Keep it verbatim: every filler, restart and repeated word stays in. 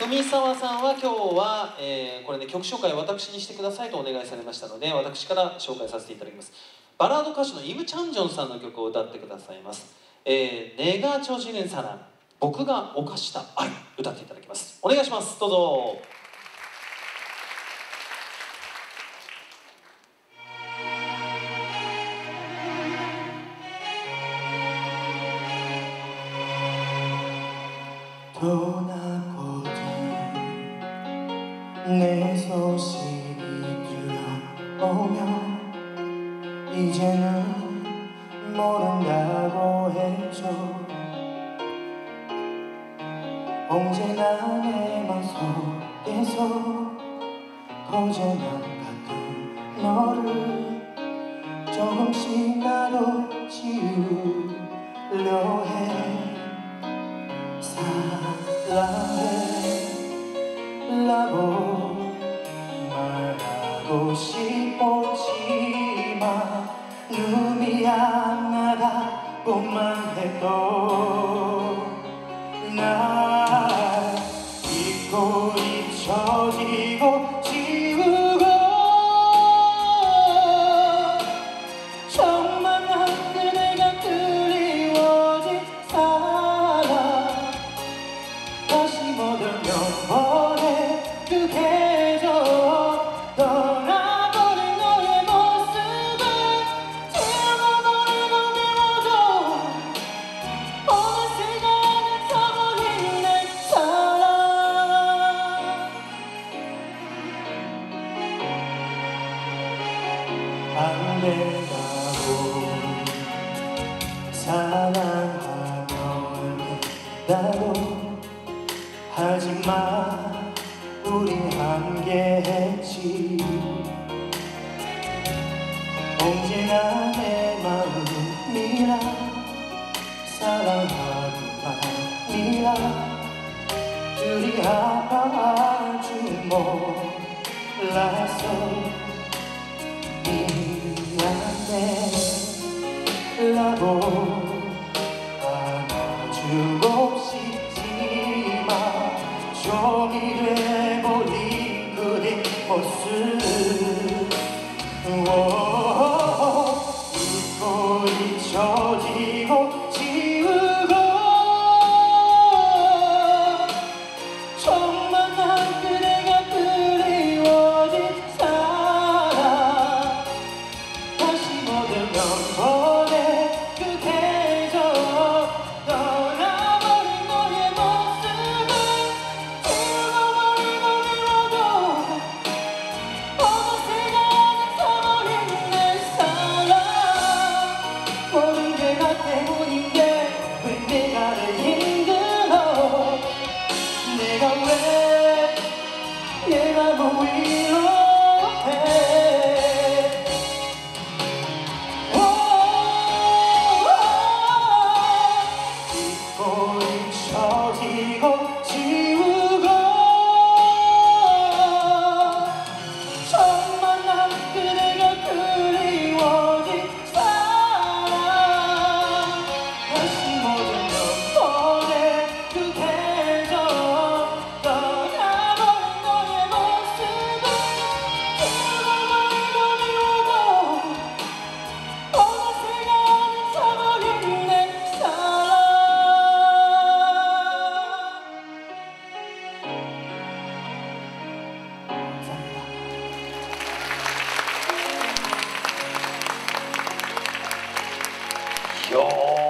海沢さんは今日は、えー、これね曲紹介を私にしてくださいとお願いされましたので、私から紹介させていただきます。バラード歌手のイム・チャンジョンさんの曲を歌ってくださいます。えー、ネガチョジネサラン、僕が犯した愛、歌っていただきます。お願いします。どうぞ。 떠나거든 내 소식이 들어오면 이제는 모른다고 했죠. 언제나 내 맘속에서 거짓말 같은 너를 조금씩 나도 지우려 해. 사랑해라고 말하고 싶었지만 눈이 안 나가고만 해도 날 잊고 잊혀지고 지우고 정말 난 그대가 그리워진 사람. 다시 못 오면 보내 그 계절 떠나버린 너의 모습을 지워버리고 미워도 어느새가 잊어버린 내 사랑. 안 된다고 사랑하면 된다고 하지만 우린 함께했지. 언제나 내 마음이라 사랑하기만이라 둘이 아파할 줄 몰랐어. 미안해라고 안아주고 싶지만 종이 돼버린 그대 모습. 잊고 잊혀지고 지우고 정말 난 그대가 그리워진 사람. 다시 못 오면 보내 그 계절 떠나버린 너의 모습을 지워버리고 미워도 어느새가 잊어버린 내 사랑. 모든 게 나 때문인데 왜 내가 늘 힘들어. 내가 왜 내 맘을 위로해. 잊고 잊혀지고 지우고 정말 난 그대가 그리워진 사람. 다시 못 오면 보내 그 계절 떠나버린 너의 모습을 지워버리고 미워도 어느새가 잊어버린 내 사랑. 이야.